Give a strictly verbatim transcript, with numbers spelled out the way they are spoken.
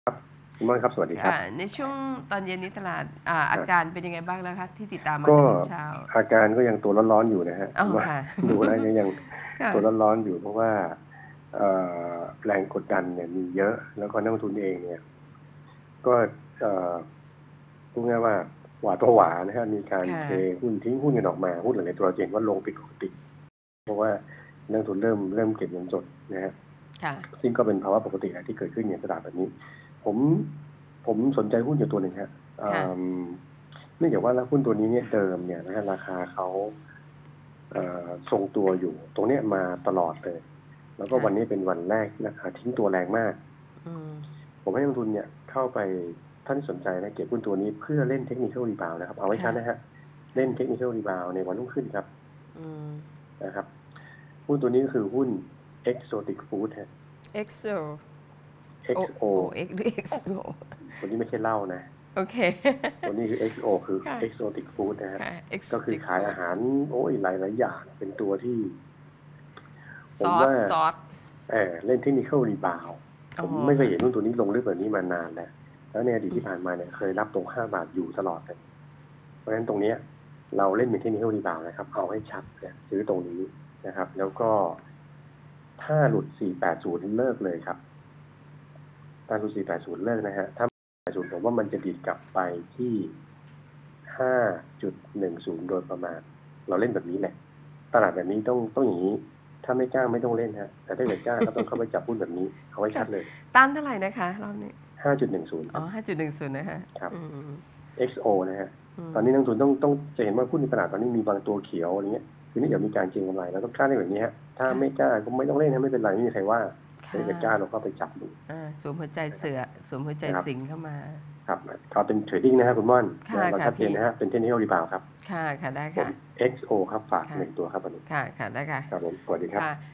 ครับคุณม่อนครับสวัสดีครับในช่วงตอนเย็นนี้ตลาดอ่าอาครับการเป็นยังไงบ้างนะคะที่ติดตามมาก็จากช่วงเช้าอาการก็ยังตัวร้อนๆอยู่นะฮะอ๋อคุณม่อนค่ะดูแล้วยังยังค่ะตัวร้อนๆอยู่เพราะว่าเอ่อแรงกดดันเนี่ยมีเยอะแล้วก็นักลงทุนเองเนี่ยก็เอ่อพูดง่ายว่าหวาดผวานะฮะมีการค่ะเทหุ้นทิ้งหุ้นกันออกมาหุ้นหลายๆตัวเราเห็นว่าลงผิดปกติเพราะว่านักลงทุนเริ่มเริ่มเก็บเงินสดนะฮะค่ะซึ่งก็เป็นภาวะปกติที่เกิดขึ้นในตลาดแบบนี้ผมผมสนใจหุ้นอยู่ตัวหนึ่งฮะค่ะเนื่องจากว่าหุ้นตัวนี้เนี่ยเดิมเนี่ยนะฮะราคาเขาทรงตัวอยู่ตรงนี้มาตลอดเลยแล้วก็วันนี้เป็นวันแรกนะคะทิ้งตัวแรงมากผมให้นักลงทุนเนี่ยเข้าไปท่านที่สนใจนะเก็บหุ้นตัวนี้เพื่อเล่นเทคนิคอลรีบาวนะครับเอาไว้ชัดนะฮะเล่นเทคนิคอลรีบาวในวันรุ่งขึ้นครับนะครับหุ้นตัวนี้ก็คือหุ้น Exotic Food ฮะ EXO เอ็กซ์ โอโอ X หรือ เอ็กซ์ โอตัวนี้ไม่ใช่เหล้านะโอเคตัวนี้คือ เอ็กซ์ โอ คือค่ะ Exotic Food นะฮะค่ะก็คือ Exotic ขายอา Food หารโอ้ยหลายหลายอย่างเป็นตัวที่ผซอสมว่าซอสเออเล่นเทคนิคอลรีบาวผมไม่เคยเห็นหุ้นตัวนี้ลงลึกแบบนี้มานานแล้วแล้วในอดีตที่ผ่านมาเนี่ยเคยรับตรงห้าบาทอยู่ตลอดเลยเพราะฉะนั้นตรงนี้เราเล่นเป็นเทคนิคอลรีบาวนะครับเอาให้ชัดเนี่ยซื้อตรงนี้นะครับแล้วก็ถ้าหลุดสี่แปดศูนย์เลิกเลยครับถ้าหลุดสี่แปดศูนย์เลิกนะฮะถ้าศูนย์ผมว่ามันจะดีดกลับไปที่ ห้าจุดหนึ่งศูนย์ โดยประมาณเราเล่นแบบนี้แหละตลาดแบบนี้ต้องต้องอย่างนี้ถ้าไม่กล้าไม่ต้องเล่นฮะแต่ถ้าเกิดกล้าก็ต้องเข้าไปจับหุ้นแบบนี้เอาไว้ชัดเลยต้านเท่าไหร่นะคะรอบนี้ห้าจุดหนึ่งศูนย์คอ๋อรับห้าจุดหนึ่งศูนย์นะคะครับอืมเอ็กซ์ โอ นะฮะตอนนี้นักลงทุนต้องต้องจะเห็นว่าหุ้นในตลาดตอนนี้มีบางตัวเขียวอะไรเงี้ยคือนี่เดี๋ยวมีการเก็งกำไรแล้วต้องกล้าเล่นแบบนี้ฮะถ้าไม่กล้าก็ไม่ต้องเล่นนะไม่เป็นไรไม่มีใครว่าถ้าเกิดกล้าเราก็ไปจับดูสวมหัวใจเสือสวมหัวใจสิงเข้ามาครับเขาเป็นเทรดดิ้งนะครับคุณม่อนเราชัดเจนนะฮะเป็นเทคนิคอลรีบาวครับค่ะค่ะได้ค่ะเอ็กซ์ โอ ครับฝากหนึ่งตัวครับวันนี้ค่ะค่ะได้ค่ะครับผมสวัสดีครับ